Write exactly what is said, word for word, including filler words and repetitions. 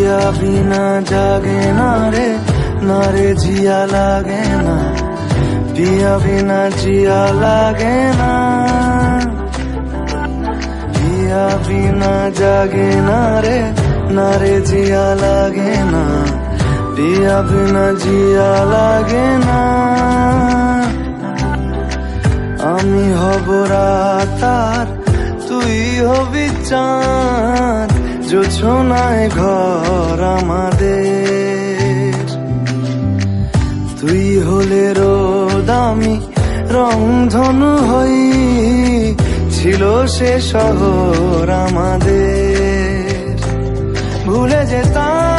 পিয়া বিনা জাগে না রে, না রে জিয়া লাগে না, পিয়া বিনা জিয়া লাগে না, পিয়া বিনা জাগে না রে, না রে জিয়া লাগে না, পিয়া বিনা জিয়া লাগে না। আমি হব রাত আর তুই হবি চাঁদ, জোছনায় ঘর আমাদের। তুই হলে রোদ আমি রংধনু হই, ছিল সে শহর আমাদের। ভুলে যেতাম